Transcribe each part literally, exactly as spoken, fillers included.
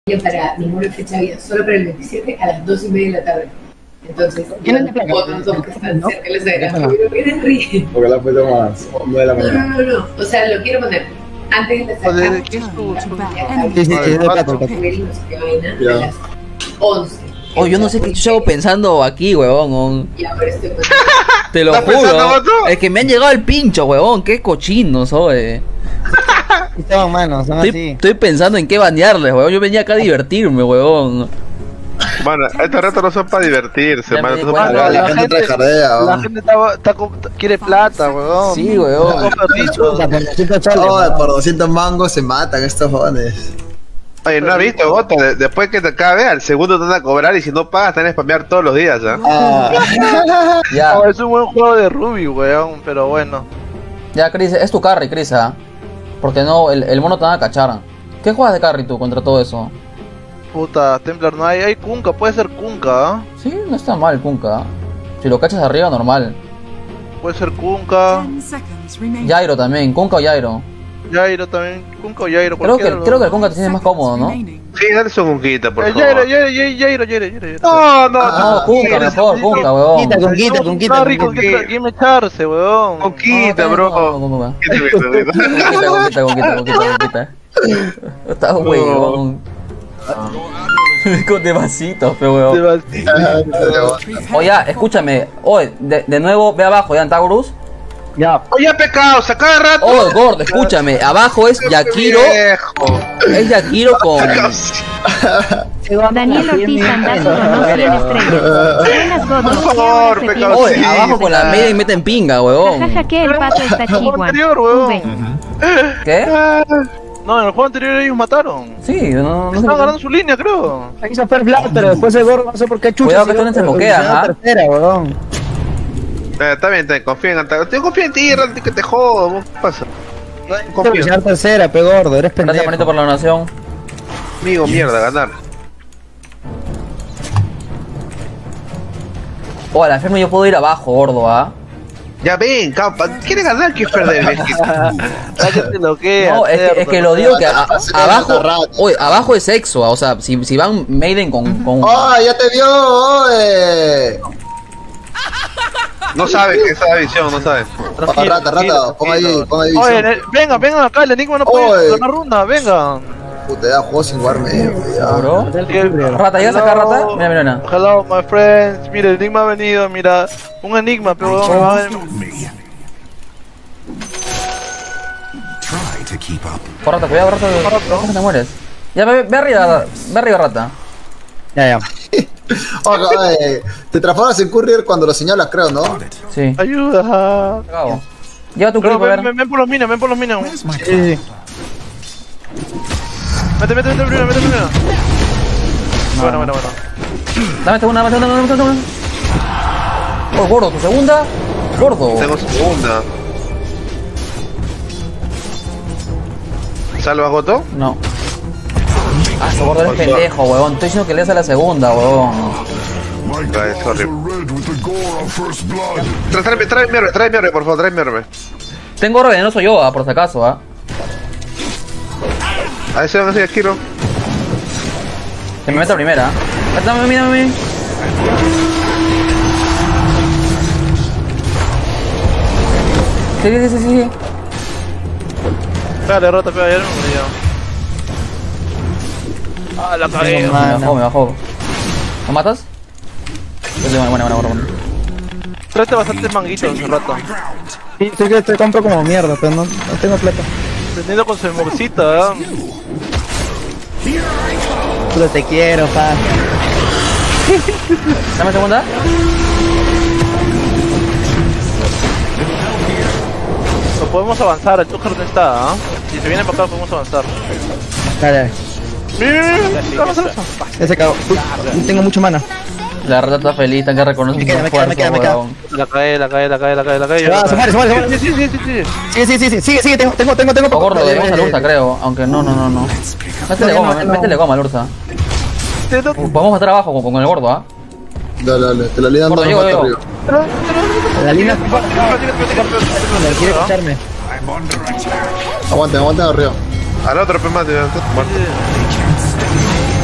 para ninguna fecha había, solo para el veintisiete a las dos y media de la tarde. Entonces, otros dos que están cerca les agradezco, pero vienen ríen. Porque la fecha más nueve de la mañana. No, no, no, no, o sea, lo quiero poner antes de la salida. ¿Qué es tu? Sí, sí, es de plato. A las once. Oh, yo no sé qué yo hago pensando aquí, huevón. Y ahora estoy con... Te lo juro. Es que me han llegado el pincho, huevón. Qué cochinos, oye. Estaban manos, son Estoy, así. estoy pensando en qué banearles, huevón. Yo venía acá a divertirme, huevón. Bueno, estos retos no son para divertirse, Ya mano. me Son di para cuenta. La, la gente trae jardea, La weón. gente está, está, está- quiere plata, weón. Sí, huevón. Está con perritos. Por doscientos soles, Oh, ¿no? por doscientos mangos se matan estos jóvenes. Oye, ¿no has visto, Gota? De- después que te acabe, al segundo te van a cobrar y si no pagas, te van a spamear todos los días, ¿ah? Ah. Ya, No, es un buen juego de Ruby, weón, pero bueno. ya, Chris. Es tu carry, Chris, ¿ah? Porque no, el, el mono te van a cachar. ¿Qué juegas de carry tú contra todo eso? Puta, Templar no hay, hay Kunkka, puede ser Kunkka, ¿ah? Sí, no está mal, Kunkka. Si lo cachas arriba, normal. Puede ser Kunkka, Jairo también, Kunkka o Jairo. Jairo también, Kunkka o Jairo, Creo que, cualquiera, creo que el ¿no? Kunkka te tiene más cómodo, ¿no? Sí, dale su conquita, por Eh, favor. Jairo, Jairo, Jairo, Jairo, Jairo, Jairo. No, no, Ah, No, Kunkka, mejor, Kunkka, huevón. Quita, con quita, con quita. Rico, con que quita. está- ¿quién me echarse, weón? Conquita, No, bro. no, no, no, no. Quítame eso, quítame. Conquista, conquista, conquista, conquista, conquista. Está huevón. Con de vasitos, pe huevón. Oye, escúchame. Oye, de, de nuevo, ve abajo, ya, Antaurus. Ya. Oye, pecado, se cada rato. Oh, gordo, escúchame. Abajo es Yakiro. Viejo. Es Yakiro con. Daniel Ortiz Andazo donó cien estrellas. Buenas Por godos. favor, ¿Qué hora se pecado. pierde? Oye, Sí, abajo con la media y meten pinga, huevón. Jajaja, que el pato está El juego chihuahua. anterior, V. weón. ¿Qué? No, en el juego anterior ellos mataron. Sí, no, no sé. Estaban ganando su línea, creo. Hizo Fair Black, pero después el gordo no sé por qué chucha. Cuidado que tú no te moqueas, ¿ah? ¿ah? Tercera, weón. Eh, está bien, te confío en Antago. Te confío en ti, Randy, que te jodo. ¿Qué pasa? Confío. Confío. tercera, pe gordo, eres Gracias, pendejo. manito, por la donación. Amigo, mierda, ganar. Oh, a la enferma yo puedo ir abajo, gordo, ¿ah? Ya ven, capa. ¿Quieres ganar? ¿Quieres perder? Ven, que- Cállate lo que No, es que, es que lo digo que a- a- abajo. Oye, abajo es sexo, o sea, si, si van Maiden con. con... ¡Oh, ya te vio! ¡Oye! No sabe que esa visión, no sabe. Oh, rata, rata, pon ahí, pon ahí Oye, visión. ne- vengan, vengan acá, el Enigma no Oye. puede ganar ronda, vengan. Puta, ya juego sin jugar medio, ya. Bro. Rata, ¿llegas acá, rata? Mira, mira, mira. Hello, my friends. Mira, el Enigma ha venido, mira. Un Enigma, pero me va a venir. Oh, rata, cuidado, rata, no te mueres. Ya, ve, ve arriba, ve arriba, rata. Ya, ya. Oh, oye, te transformas en courier cuando lo señalas, creo, ¿no? Sí. Ayuda. Acabo. Lleva tu Pero clip, a ven, ver. ven, ven por los minas, ven por los minas. Sí, sí. Mete, mete, mete primero, mete primero. Bueno, bueno, bueno. Dame segunda, dame segunda, dame segunda. Oh, gordo, tu segunda. Gordo. Tengo segunda. ¿Salva Goto? No. Ah, su gordo eres pendejo, huevón. Estoy diciendo que le hace la segunda, huevón. Ay, sorry. Tra- Tráeme, tráeme mi orbe, tráeme mi orbe, por favor, tráeme mi orbe. Tengo oro venenoso yo, ah, por si acaso, ah. A ese van a seguir Kiro. Que me meta primera. Ah, dame, dame, dame. Sí, sí, sí, sí, sí. Dale, rota, pega, ya no me dio. Ah, la cagué. Me bajó, me bajó. ¿Lo matas? Buena, buena, buena, buena. Tráete bastantes manguitos hace rato. Sí, sí que te compro como mierda, pero no, no tengo plata. Prendiendo con su emorcita, ¿verdad? Pero te quiero, pa. Dame segunda. No podemos avanzar, el Tucker no está, ¿ah? Si se viene para acá podemos avanzar. Dale, Mira, mira, mira, mira, vamos a eso. ya se acabó. Uy, tengo mucho mana. La rata está feliz, está que reconoce Me su queda, me queda, me queda, me queda. huevón. La cae, la cae, la cae, la cae, la cae. Se va, se muere, se muere, se muere. Sí, sí, sí, sí, sí. Sí, sí, sí, sí, sigue, sigue, tengo, tengo, tengo, tengo. Oh, gordo, Dale, debemos dale, al Ursa, dale. creo. Aunque no, no, no, no. Métele No, goma, no, no. métele goma al Ursa. Te do- Podemos estar abajo con, con el gordo, ¿ah? Dale, dale, te la lidan Gordo, más llego, hasta llego. arriba. La línea Tira, tira, tira, tira, tira, tira, tira. quiere escucharme. Aguanten, aguanten arriba. Al otro, pe, mate.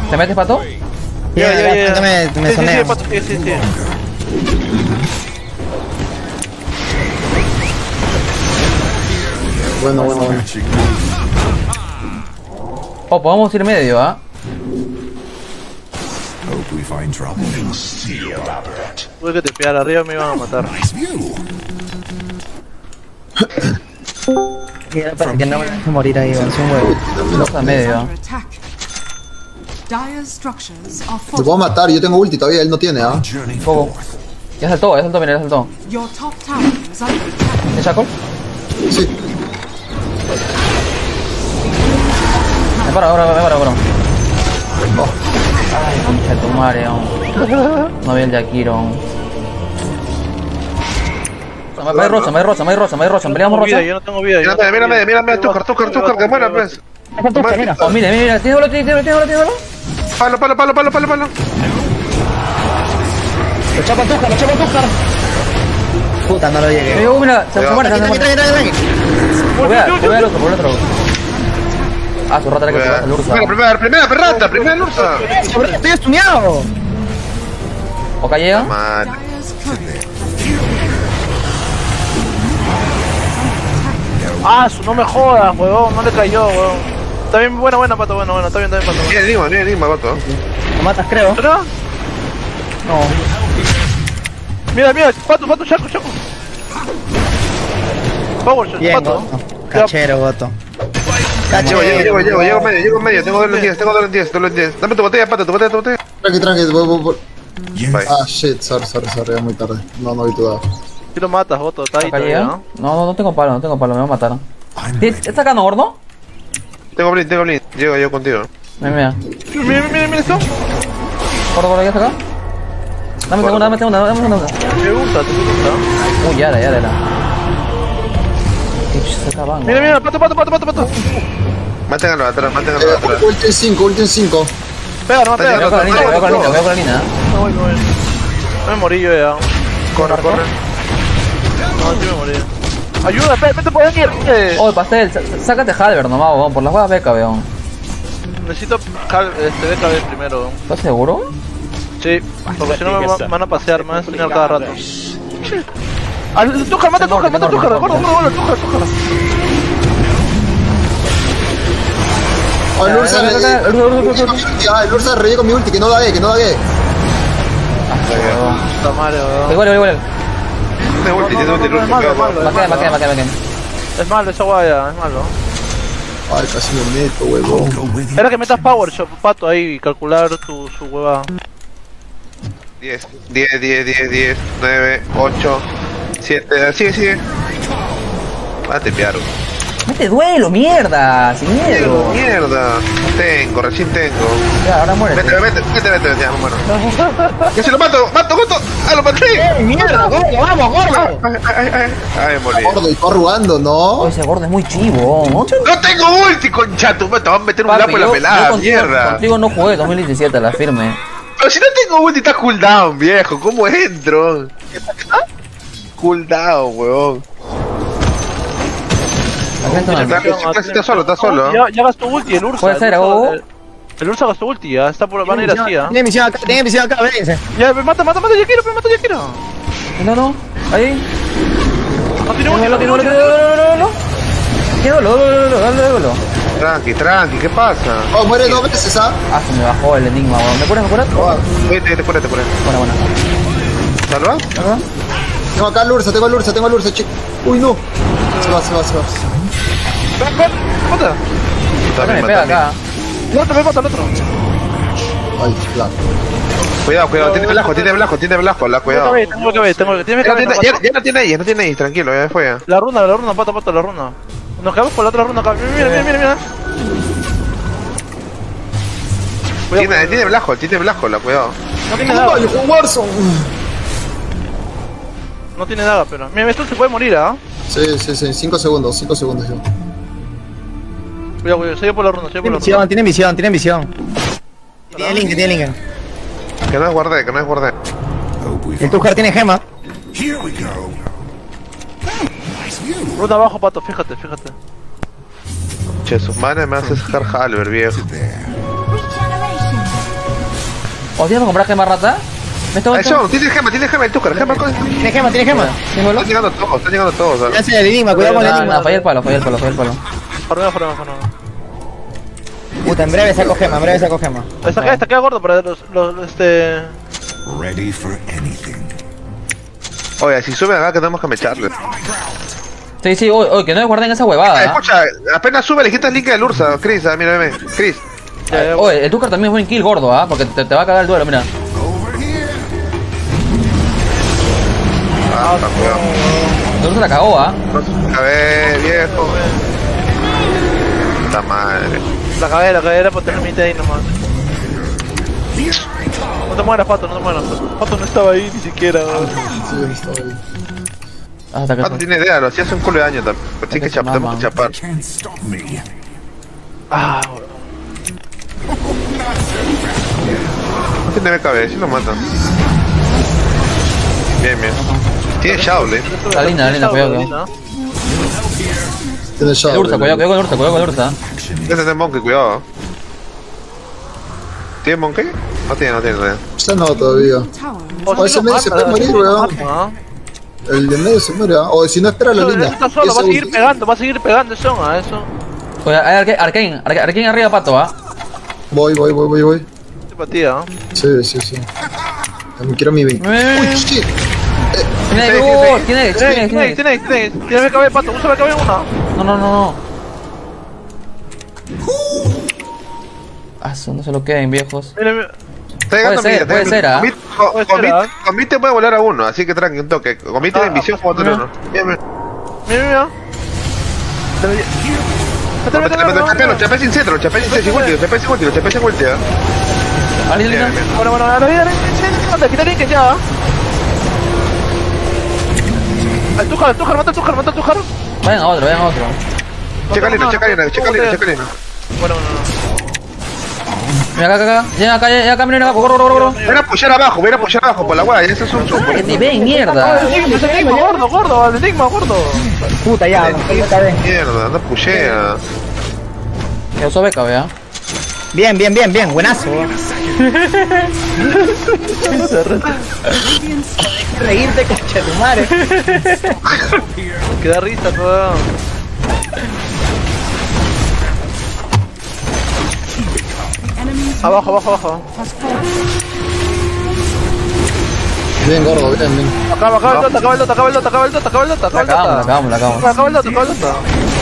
¿Te metes, pato? Ya, ya, ya. Que me, me Sí, sí, sonea. sí, pato, sí, sí, sí. Bueno, bueno, bueno. Oh, podemos ir medio, ¿ah? Tuve que te pegar arriba, me iban a matar. Para que no me deje morir ahí, weón. Es un huevo. Los a medio. Te puedo matar, yo tengo ulti todavía, él no tiene, ¿ah? Poco. Ya saltó, ya saltó, mira, ya saltó. ¿Es Shackle? Sí. Me paro, ahora, me paro, me paro. Oh. Ay, concha de tu madre, oh. No vi el Yakiro. Me hay rocha, me hay rocha, me hay rocha, me hay rocha. ¿Peleamos rocha? Yo no tengo vida, yo no Mírame, tengo mírame, vida. mírame, Tucar, Tucar, Tucar, que muera, pues. Oh, mira, mira, mira, tiene bolo, tiene bolo, tiene bolo, tiene bolo. Palo, palo, palo, palo, palo, palo. Lo chapa Tujar, lo chapa Tujar. Puta, no lo Me llegué. digo, mira, se se muere, se Tranqui, muere. tranqui, tranqui, tranqui. Voy a, voy al otro, voy al otro. Ah, su rata era que se va al Ursa. Primera, primera, primera, perrata, primera Lursa. Sobre- Estoy estuneado. Oka llega. Madre. Ah, su, no me jodas, huevón, no le cayó, huevón. Está bien, buena, buena, pato, bueno, bueno, está bien, está bien, pato. Viene Lima, viene Lima, vato. Lo matas, creo. ¿Pero? No. Mira, mira, pato, pato, chaco, chaco. Power shot, Bien, pato. Goto. Cachero, Goto. Llego, llego, Cachero. llego, llego, llego medio, llego medio, tengo dos en diez, tengo dos en diez, dos en diez. Dame tu botella, pato, tu botella, tu botella. Tranqui, tranqui, voy, voy, voy. Bye. Ah, shit, sorry, sorry, sorry, es muy tarde. No, no vi tu dado. Si lo matas, Goto, está ahí Oka todavía, llega. ¿no? No, no, no tengo palo, no tengo palo, me va a matar. ¿Está acá, no, gordo? Tengo blin, tengo blin. Llego yo contigo. Mira, mira. Mira, mira, mira esto. Gordo, gordo, ¿ya está acá? Dame segunda, dame segunda, dame segunda. Me gusta, te gusta. Uy, ya era, ya era. Se acaban. Mira, mira, pato, pato, pato, pato, pato. Mátenlo atrás, mátenlo Eh, atrás. ulti en cinco, ulti en cinco. Pega, no, Me pega. veo con la línea, me veo con la línea, me veo con la línea. No voy, no voy. No me morí yo ya. Corre, corre. No, sí me morí. Ayuda, vete, vete por aquí. eh. Oh, pastel, sa- sácate Halber nomás, weón, por las huevas beca, weón. Necesito cal, este, B K B primero. weón. ¿Estás seguro? Sí, porque si no me va- me van a pasear, me van a enseñar cada rato. Al Tujar, mata a Tujar, mata a Tujar, gordo, gordo, gordo, Tujar, Tujar. Oh, el Ursa, Ya, ya, ya, ya, eh, Ursa, Ursa, Ursa, Ursa. ah, el Ursa reyé con mi ulti, que no da E, que no da E. Puta madre, weón. Igual, igual, igual. Tiene ulti, No, tiene no, ulti, no, no, es malo, es malo, Va a quedar, va a quedar, va a quedar, va a quedar. Es malo esa guaya, es malo. Ay, casi me meto, huevón. Era que metas Power Shot, pato, ahí y calcular tu, su hueva. diez, diez, diez, diez, diez, nueve, ocho, siete, sigue, sigue. Va a tepear. Mete duelo, mierda, sin miedo. Mierda. Tengo, recién tengo. Ya, ahora muere. Vete, vete, vete, vete, ya, bueno. Que si lo mato, mato, mato. Ah, lo maté. ¡Mierda, gordo! ¡Vamos, gordo! Ay, ay, ay, ay, morí. Gordo, y todo rugando, ¿no? Oh, ese gordo es muy chivo. ¿No? No tengo ulti, concha, tu te vas a meter un lapo en la yo- pelada, yo contigo, mierda. contigo no jugué dos mil diecisiete, la firme. Pero si no tengo ulti, está cooldown, viejo. ¿Cómo entro? Cooldown, weón. La gente no- Está, está, está solo, está solo. Ya, ya gastó ulti el Ursa. Puede el ser, Ursa- oh. el, el Ursa gastó ulti, ya está por, van a ir así, ¿ah? Tiene misión acá, tiene misión acá, vénse. Ya, me mata, mata, mata, ya quiero, me mata, ya quiero. No, no, ahí. No tiene No, ulti, no, no tiene no, ulti. no, no, no, no. ¿Qué duelo? Duelo, duelo, duelo, duelo. Tranqui, tranqui, ¿qué pasa? Oh, muere dos veces, ¿ah? Ah, se me bajó el enigma, weón. ¿Me curas, me curas? Vete, vete, ponete, ponete. Buena, buena. ¿Salva? ¿Verdad? Tengo acá al Ursa, tengo al Ursa, tengo al Ursa, chico. Uy, no. Se va, se va, se va. Ven, ven, mata. Me pega acá. El otro, me mata, el otro. Ay, claro. Cuidado, cuidado, tiene blasco, tiene blasco, tiene blasco, la cuidado. Tengo que ver, tengo que ver, tengo que ver. Ya no tiene, ya, ya no tiene ahí, no tiene ahí, tranquilo, ya fue ya. La runa, la runa, pata, pata, la runa. Nos quedamos con la otra runa acá. Mira, mira, mira, mira. Tiene, tiene blasco, tiene blasco, la cuidado. No tiene daga, Ay, con Warzone. no tiene daga, pero. Mira, esto se puede morir, ¿ah? Sí, sí, sí, cinco segundos, cinco segundos yo. Cuidado, cuidado, sigue por la runa, sigue por Tiene la misión, runa. tiene misión, tiene misión. Tiene link, tiene link. Que no es guardé, que no es guardé. El Tujar tiene gema. Runa abajo, pato, fíjate, fíjate. Che, sus manes me hace sacar Halber, viejo. ¿O tienes que comprar gema rata? ¿Me está Eso, tiene gema, tiene gema el Tucker, gema. Tiene gema, tiene gema. Están llegando todos, están llegando todos. Ya se el enigma, cuidado con el Nada, enigma. nada, falla el palo, falla el palo, falla el palo. Por por por Puta, en breve saco gema, en breve saco gema. Esta queda, esta queda gordo para los, los, los, este... Ready for anything. Oye, si suben acá que tenemos que mecharles. Sí, sí, oye, oye, que no me guarden esa huevada. Ah, ¿eh? escucha, apenas sube le quitas el link del Ursa, Chris, ah, mira, mira, Chris. Ah, oye, el Tucker también es buen kill gordo, ¿ah? Porque te, te va a cagar el duelo, mira. Ah, está cuidado. El Ursa la cagó, ¿ah? A ver, viejo. Puta madre. La cagué, la cagué, era por tener mi ahí nomás. No te mueras, Pato, no te mueras. Pato no estaba ahí ni siquiera. Sí, está ahí. Ah, hasta que Ah, no tiene idea, lo hacía hace un culo de años también. Pero tienes que chapar, tenemos que chapar. Can't stop me. Ah, bro. No tiene B K B, si lo matan. Bien, bien. Tiene Shaolin. Está linda, está linda, cuidado, cuidado. Tiene El Shadow. Ursa, cuidado, cuidado con el Ursa, cuidado con el Ursa. Ese es el Monkey, cuidado. ¿Tiene Monkey? No tiene, no tiene, no tiene. Ya no todavía. Oh, ese medio se puede morir, weón. El de medio se muere, ¿ah? O si no, espera la linda. Está solo, va a seguir pegando, va a seguir pegando eso, a eso. Oye, hay Arcane, Arcane, Arcane, Arcane arriba, Pato, ¿ah? Voy, voy, voy, voy, voy. Simpatía, ¿no? Sí, sí, sí. Me quiero mi veinte. Eh. Uy, shit. Tiene Sí, sí, gol, sí. tiene Tiene, tiene tiene, tiene tiene, tiene, tiene B K B, Pato, usa B K B una. No, no, no, no. Ah, eso no se lo queden, viejos. Mira, mira. Está llegando Puede ser, Mita, puede ser, ¿ah? Con Mita- con- Puede con ser, Mita- ¿ah? Con Mita puede volar a uno, así que tranqui, un toque. Con Mita Ah, en visión puedo tener uno. Bien, bien. Mira, mira. Pero te meto chapé, los chapé sin centro, los chapé sin centro, los chapé sin ulti, los chapé sin ulti, ¿ah? Ah, linda, linda. Bien, bien. Bueno, bueno, ahora viene, anda, quita que ya. Al Tujar, al Tujar, mata al Tujar, mata al Tujar. Vayan a otro, vayan a otro. Checa lina, checa lina, checa lina, checa lina. Bueno, bueno, no. Mira acá, acá, acá. Llega acá, llega acá, miren acá, corro, corro, corro. Voy a pushar abajo, voy a pushar abajo por la guay, ese es un super. Que te ven, mierda. Ah, el enigma, el enigma, gordo, gordo, el enigma, gordo. Puta, ya, puta, ven. Mierda, no pushea. Que usó beca, vea. Bien, bien, bien, bien, buenazo. Reírte, coche tu madre. Que da risa todo. Abajo, abajo, abajo. Bien, gordo, bien, bien. Acaba, acaba el dota, acaba el dota, acaba el dota, acaba el dota, acaba el dota, La acaba el acabamos, la dota. acabamos, la acabamos. Acaba el dota, acaba el dota.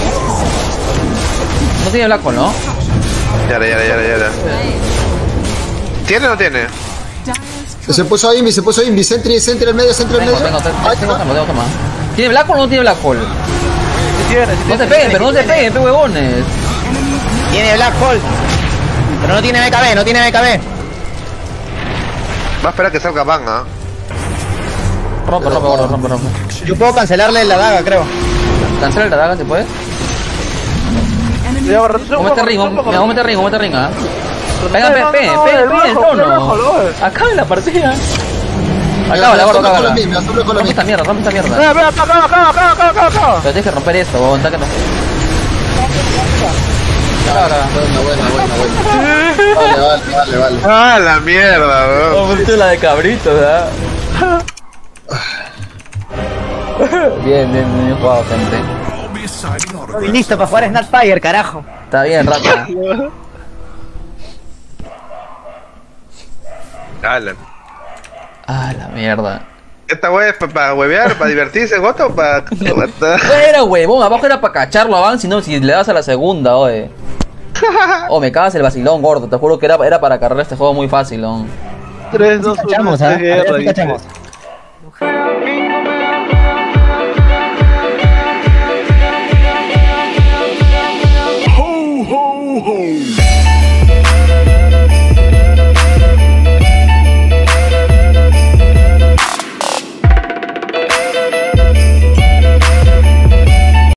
No tiene Black Hole, ¿no? Ya, ya, ya, ya, ya. ¿Tiene o no tiene? Se puso Invi, se puso Invi. Sentry, Sentry en medio, Sentry en Tengo, medio. tengo, tengo, Ahí tengo, está. tengo, tengo, tengo. ¿Tiene Black Hole o no tiene Black Hole? Si tiene, si No tiene. se peguen, pero no se peguen, pe huevones. Tiene Black Hole. Pero no tiene B K B, no tiene B K B. Va a esperar que salga Van, ¿ah? Rompe, rompe, gordo, rompe, rompe. Yo puedo cancelarle la daga, creo. Cancela la daga, ¿se puede? Ya, retrocede un Vamos a poco, meter ring, retrocede un poco. vamos a meter ring, vamos a meter ring, ¿ah? Venga, No, pe, no, pe, no, pe, el pe, el bajo, el tono. bajo, Acaba la partida. Me Acábala, gordo, asombra con acábala. la mí, me asombra con la Rompe mí. esta mierda, rompe esta mierda. Ven, ven, acá, acá, acá, acá, acá, acá, acá. Pero tienes que romper esto, huevón, táquete. Acá, acá. Buena, buena, buena, buena. Vale, vale, vale, vale. ¡Ah, la mierda, weón! Oh, la de cabrito, ¿verdad? Bien, bien, bien jugado, gente. I'll be signing autographs. Listo para jugar Snapfire, carajo. Está bien, rata. Dale. Ah, la mierda. ¿Esta wea es para huevear, para divertirse, Goto o para...? Era huevón, abajo era para cacharlo avance, si no, si le das a la segunda, oye. Oh, me cagas el vacilón, gordo. Te juro que era, era para cargar este juego muy fácil, ¿no? tres, dos, uno, Cachamos, ¿ah? A ver si guerra, dice. cachamos.